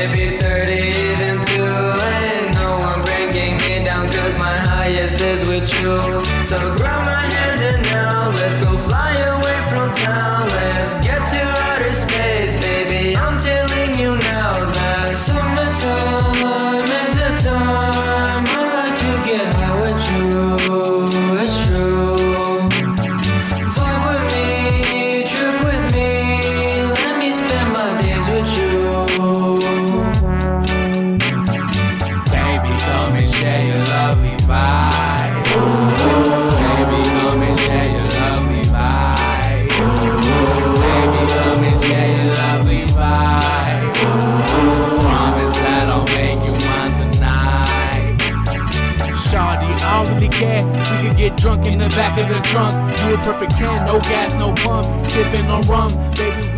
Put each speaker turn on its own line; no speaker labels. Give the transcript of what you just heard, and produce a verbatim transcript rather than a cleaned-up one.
maybe thirty, even two. Ain't no one bringing me down, cause my highest is with you. So grab my hand and now let's go fly away from town. Let's get to outer space, baby, I'm telling you now that summertime is the time I like to get high with you. It's true. Vibe with me, trip with me, let me spend my days with you.
Baby, come and share your lovely vibe. Baby, come and share your lovely vibe. Baby, come and share your lovely vibe. Promise that I'll make you mine tonight. Shawty, I don't really care. We could get drunk in the back of the trunk. You a perfect ten, no gas, no pump. Sipping on rum, baby.